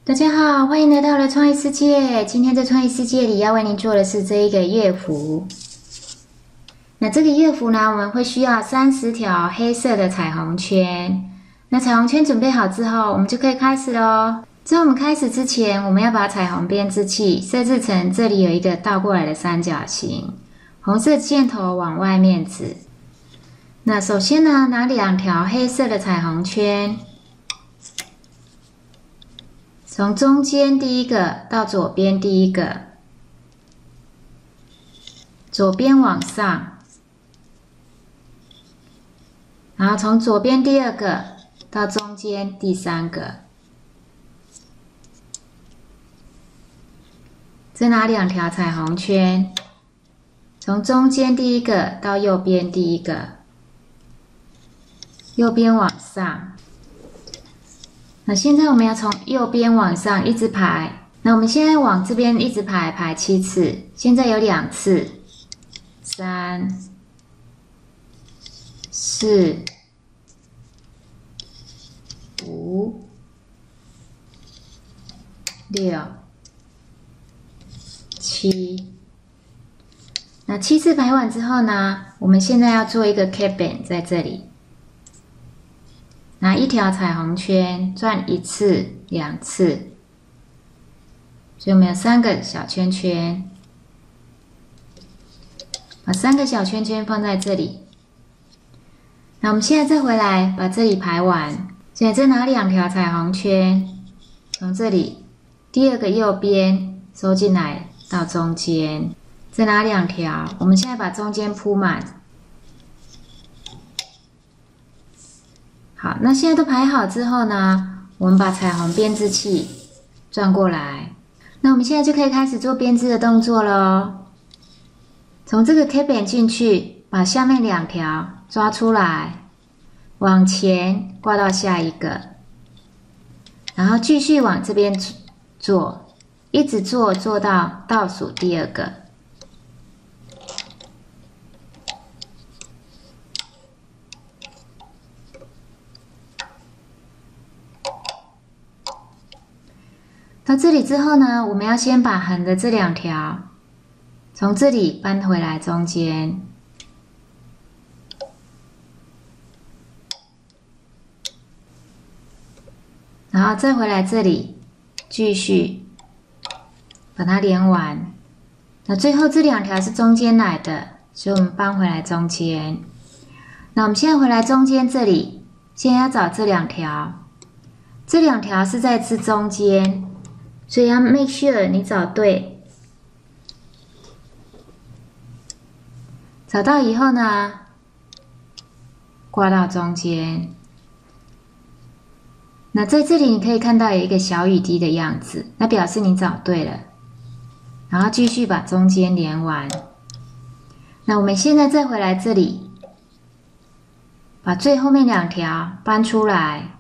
大家好，欢迎来到了创意世界。今天在创意世界里要为您做的是这一个乐符。那这个乐符呢，我们会需要30条黑色的彩虹圈。那彩虹圈准备好之后，我们就可以开始咯。在我们开始之前，我们要把彩虹编织器设置成这里有一个倒过来的三角形，红色箭头往外面指。那首先呢，拿2条黑色的彩虹圈，从中间第一个到左边第一个，左边往上，然后从左边第2个到中间第3个，再拿2条彩虹圈，从中间第一个到右边第一个，右边往上。那现在我们要从右边往上一直排，那我们现在往这边一直排7次，现在有2次，3、4、5、6、7。那7次排完之后呢，我们现在要做一个 cap band 在这里。拿1条彩虹圈转1次、2次，所以我们有3个小圈圈，把3个小圈圈放在这里。那我们现在再回来把这里排完，现在再拿2条彩虹圈，从这里第2个右边收进来到中间，再拿2条，我们现在把中间铺满。好，那现在都排好之后呢，我们把彩虹编织器转过来。那我们现在就可以开始做编织的动作咯。从这个 cap band 进去，把下面2条抓出来，往前挂到下一个，然后继续往这边做，一直做到倒数第2个。到这里之后呢，我们要先把横的这2条从这里搬回来中间，然后再回来这里继续把它连完。那最后这2条是中间来的，所以我们搬回来中间。那我们现在回来中间这里，现在要找这2条，这2条是在这中间，所以要 make sure 你找对。找到以后呢，挂到中间。那在这里你可以看到有一个小雨滴的样子，那表示你找对了。然后继续把中间连完。那我们现在再回来这里，把最后面2条搬出来，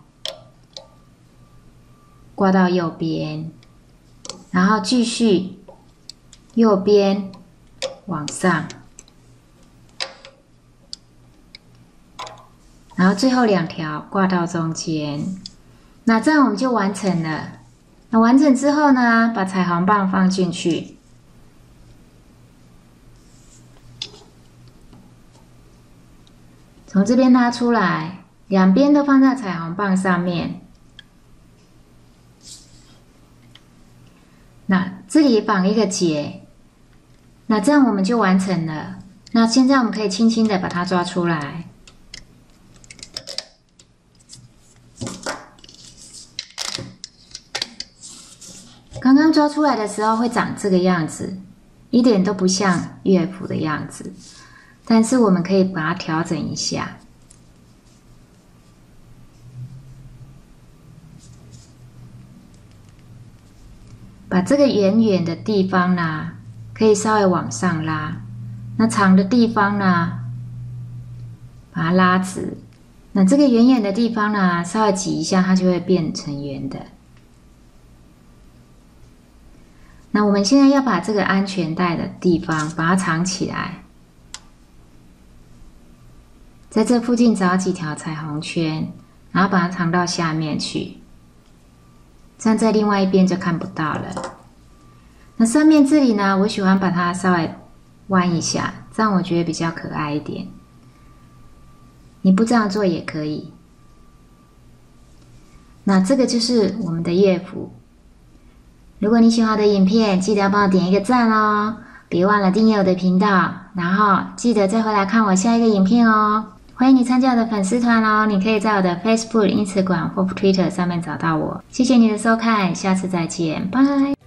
挂到右边。然后继续右边往上，然后最后2条挂到中间。那这样我们就完成了。那完成之后呢，把彩虹棒放进去，从这边拉出来，2边都放在彩虹棒上面。那这里绑一个结，那这样我们就完成了。那现在我们可以轻轻的把它抓出来。刚刚抓出来的时候会长这个样子，一点都不像乐谱的样子，但是我们可以把它调整一下。把这个圆圆的地方呢，可以稍微往上拉，那长的地方呢，把它拉直。那这个圆圆的地方呢，稍微挤一下，它就会变成圆的。那我们现在要把这个安全带的地方把它藏起来，在这附近找几条彩虹圈，然后把它藏到下面去。 站在另外一边就看不到了。那上面这里呢，我喜欢把它稍微弯一下，这样我觉得比较可爱一点。你不这样做也可以。那这个就是我们的乐谱。如果你喜欢我的影片，记得要帮我点一个赞哦，别忘了订阅我的频道，然后记得再回来看我下一个影片哦。欢迎你参加我的粉丝团哦，你可以在我的 Facebook、Instagram 或 Twitter 上面找到我。谢谢你的收看，下次再见，拜。